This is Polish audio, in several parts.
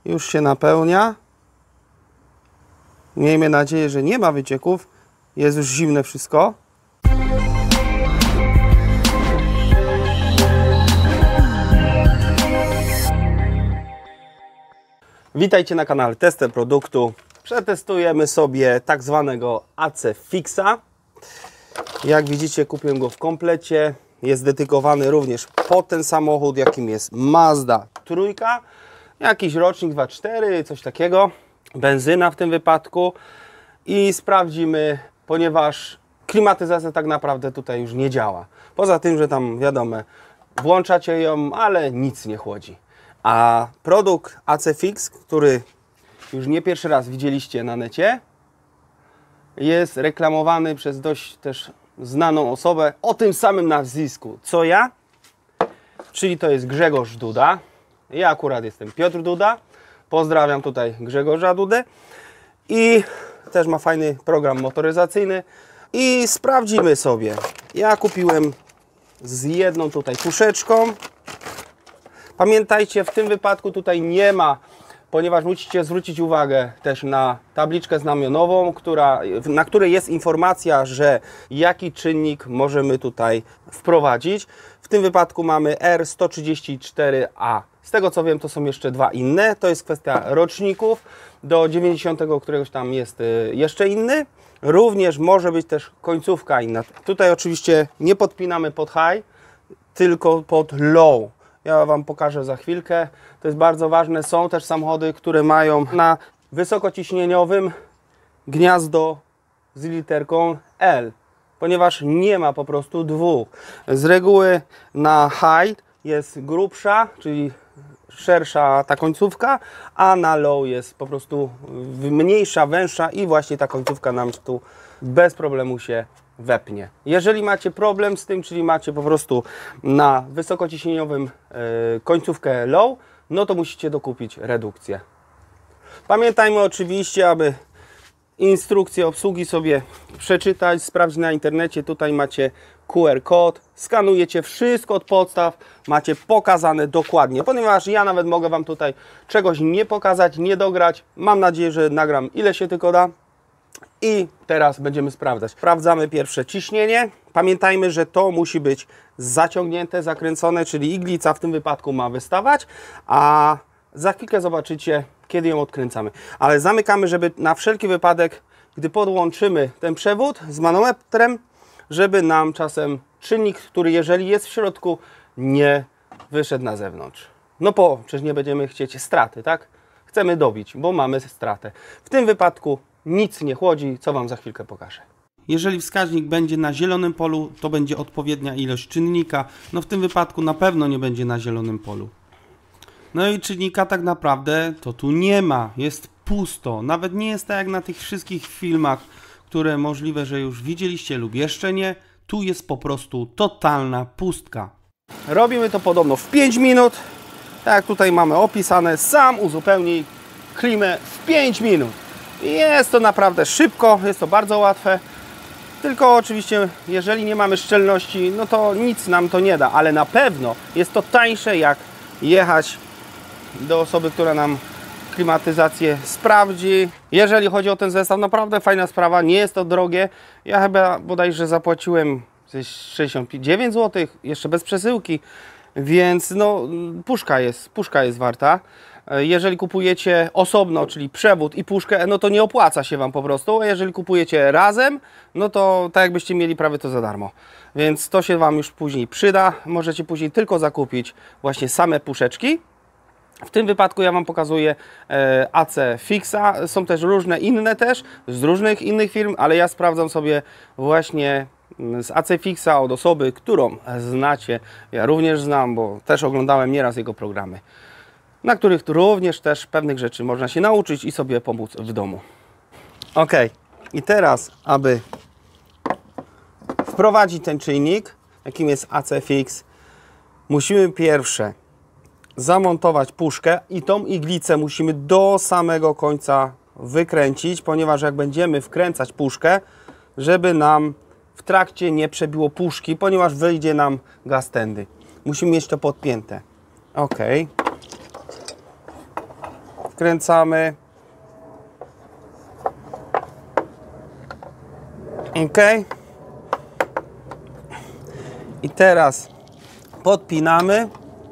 Już się napełnia. Miejmy nadzieję, że nie ma wycieków. Jest już zimne wszystko. Witajcie na kanale Tester Produktu. Przetestujemy sobie tak zwanego AC Fixa. Jak widzicie, kupiłem go w komplecie. Jest dedykowany również pod ten samochód, jakim jest Mazda trójka. Jakiś rocznik 2.4, coś takiego. Benzyna w tym wypadku. I sprawdzimy, ponieważ klimatyzacja tak naprawdę tutaj już nie działa. Poza tym, że tam wiadomo, włączacie ją, ale nic nie chłodzi. A produkt AC Fix, który już nie pierwszy raz widzieliście na necie, jest reklamowany przez dość też znaną osobę o tym samym nazwisku co ja, czyli to jest Grzegorz Duda. Ja akurat jestem Piotr Duda. Pozdrawiam tutaj Grzegorza Dudę. I też ma fajny program motoryzacyjny. I sprawdzimy sobie. Ja kupiłem z jedną tutaj puszeczką. Pamiętajcie, w tym wypadku tutaj nie ma, ponieważ musicie zwrócić uwagę też na tabliczkę znamionową, na której jest informacja, że jaki czynnik możemy tutaj wprowadzić. W tym wypadku mamy R134A. Z tego co wiem, to są jeszcze dwa inne. To jest kwestia roczników. Do 90 któregoś tam jest jeszcze inny. Również może być też końcówka inna. Tutaj oczywiście nie podpinamy pod high, tylko pod low. Ja Wam pokażę za chwilkę. To jest bardzo ważne. Są też samochody, które mają na wysokociśnieniowym gniazdo z literką L, ponieważ nie ma po prostu dwóch. Z reguły na high jest grubsza, czyli szersza ta końcówka, a na low jest po prostu mniejsza, węższa i właśnie ta końcówka nam tu bez problemu się wepnie. Jeżeli macie problem z tym, czyli macie po prostu na wysokociśnieniowym końcówkę low, no to musicie dokupić redukcję. Pamiętajmy oczywiście, aby instrukcję obsługi sobie przeczytać, sprawdzić na internecie. Tutaj macie QR kod, skanujecie wszystko od podstaw, macie pokazane dokładnie, ponieważ ja nawet mogę Wam tutaj czegoś nie pokazać, nie dograć. Mam nadzieję, że nagram ile się tylko da. I teraz będziemy sprawdzać. Sprawdzamy pierwsze ciśnienie. Pamiętajmy, że to musi być zaciągnięte, zakręcone, czyli iglica w tym wypadku ma wystawać, a za chwilkę zobaczycie, kiedy ją odkręcamy. Ale zamykamy, żeby na wszelki wypadek, gdy podłączymy ten przewód z manometrem, żeby nam czasem czynnik, który jeżeli jest w środku, nie wyszedł na zewnątrz. No przecież nie będziemy chcieć straty, tak? Chcemy dobić, bo mamy stratę. W tym wypadku nic nie chłodzi, co Wam za chwilkę pokażę. Jeżeli wskaźnik będzie na zielonym polu, to będzie odpowiednia ilość czynnika. No w tym wypadku na pewno nie będzie na zielonym polu. No i czynnika tak naprawdę to tu nie ma. Jest pusto. Nawet nie jest tak jak na tych wszystkich filmach, które możliwe, że już widzieliście lub jeszcze nie. Tu jest po prostu totalna pustka. Robimy to podobno w 5 minut. Tak jak tutaj mamy opisane, sam uzupełnij klimę w 5 minut. Jest to naprawdę szybko, jest to bardzo łatwe. Tylko oczywiście, jeżeli nie mamy szczelności, no to nic nam to nie da. Ale na pewno jest to tańsze, jak jechać do osoby, która nam klimatyzację sprawdzi. Jeżeli chodzi o ten zestaw, naprawdę fajna sprawa, nie jest to drogie. Ja chyba bodajże zapłaciłem 69 zł, jeszcze bez przesyłki, więc no puszka jest warta. Jeżeli kupujecie osobno, czyli przewód i puszkę, no to nie opłaca się Wam po prostu, a jeżeli kupujecie razem, no to tak jakbyście mieli prawie to za darmo. Więc to się Wam już później przyda. Możecie później tylko zakupić właśnie same puszeczki. W tym wypadku ja Wam pokazuję AC Fixa. Są też różne inne też, z różnych innych firm, ale ja sprawdzam sobie właśnie z AC Fixa od osoby, którą znacie. Ja również znam, bo też oglądałem nieraz jego programy, na których również też pewnych rzeczy można się nauczyć i sobie pomóc w domu. Ok, i teraz, aby wprowadzić ten czynnik, jakim jest AC Fix, musimy pierwsze zamontować puszkę i tą iglicę musimy do samego końca wykręcić, ponieważ jak będziemy wkręcać puszkę, żeby nam w trakcie nie przebiło puszki, ponieważ wyjdzie nam gaz tędy. Musimy mieć to podpięte. Ok. Odkręcamy. Ok. I teraz podpinamy.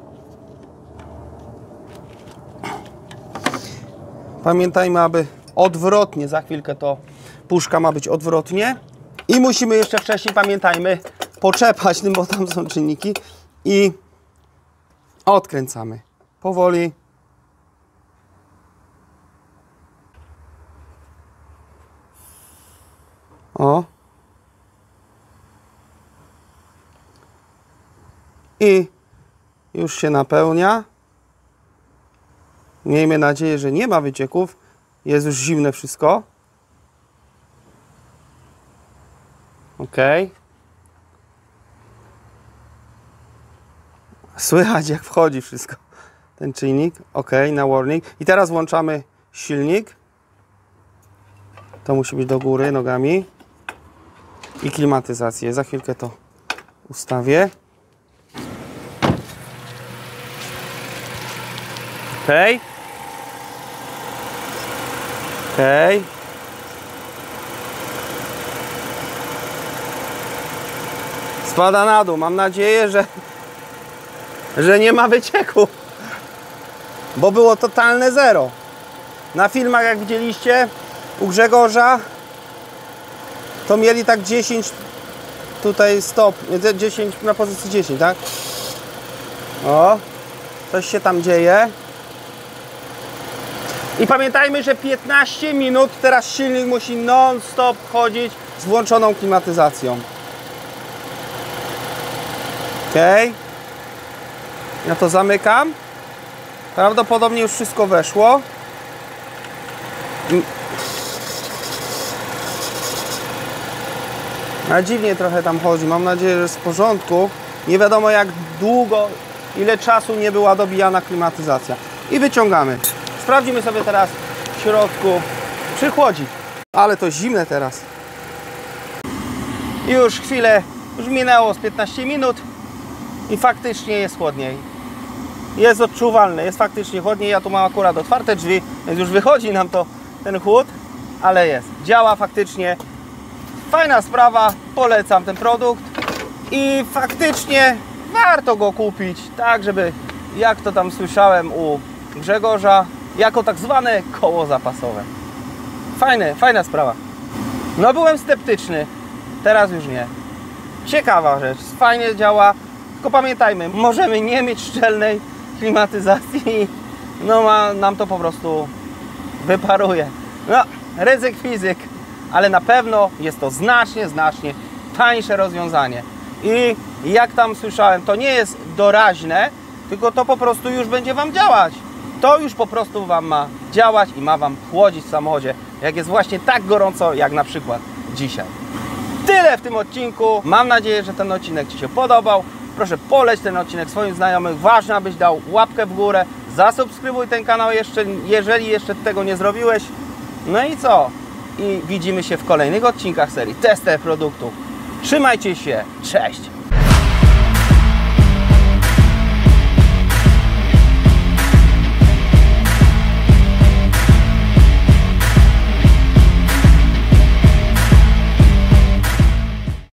Pamiętajmy, aby odwrotnie, za chwilkę to puszka ma być odwrotnie. I musimy jeszcze wcześniej, pamiętajmy, poczepać tym, bo tam są czynniki. I odkręcamy. Powoli. O. I już się napełnia. Miejmy nadzieję, że nie ma wycieków. Jest już zimne wszystko. Ok. Słychać, jak wchodzi wszystko. Ten czynnik. Ok, na warning. I teraz włączamy silnik. To musi być do góry nogami. I klimatyzację. Za chwilkę to ustawię. Ok. Ok. Spada na dół. Mam nadzieję, że nie ma wycieku. Bo było totalne zero. Na filmach, jak widzieliście, u Grzegorza to mieli tak 10 tutaj stop, 10 na pozycji 10, tak? O, coś się tam dzieje. I pamiętajmy, że 15 minut teraz silnik musi non-stop chodzić z włączoną klimatyzacją. Ok. Ja to zamykam. Prawdopodobnie już wszystko weszło. A dziwnie trochę tam chodzi. Mam nadzieję, że jest w porządku. Nie wiadomo, jak długo, ile czasu nie była dobijana klimatyzacja. I wyciągamy. Sprawdzimy sobie teraz w środku, czy chłodzi. Ale to zimne teraz. Już chwilę, już minęło z 15 minut i faktycznie jest chłodniej. Jest odczuwalne, jest faktycznie chłodniej. Ja tu mam akurat otwarte drzwi, więc już wychodzi nam to ten chłód, ale jest. Działa faktycznie. Fajna sprawa, polecam ten produkt i faktycznie warto go kupić, tak żeby, jak to tam słyszałem u Grzegorza, jako tak zwane koło zapasowe. Fajna sprawa. No byłem sceptyczny, teraz już nie. Ciekawa rzecz, fajnie działa, tylko pamiętajmy, możemy nie mieć szczelnej klimatyzacji, no nam to po prostu wyparuje. No, ryzyk fizyk, ale na pewno jest to znacznie tańsze rozwiązanie. I jak tam słyszałem, to nie jest doraźne, tylko to po prostu już będzie Wam działać. To już po prostu Wam ma działać i ma Wam chłodzić w samochodzie, jak jest właśnie tak gorąco, jak na przykład dzisiaj. Tyle w tym odcinku. Mam nadzieję, że ten odcinek Ci się podobał. Proszę poleć ten odcinek swoim znajomym. Ważne, abyś dał łapkę w górę. Zasubskrybuj ten kanał jeszcze, jeżeli jeszcze tego nie zrobiłeś. No i co? I widzimy się w kolejnych odcinkach serii Tester produktów. Trzymajcie się. Cześć!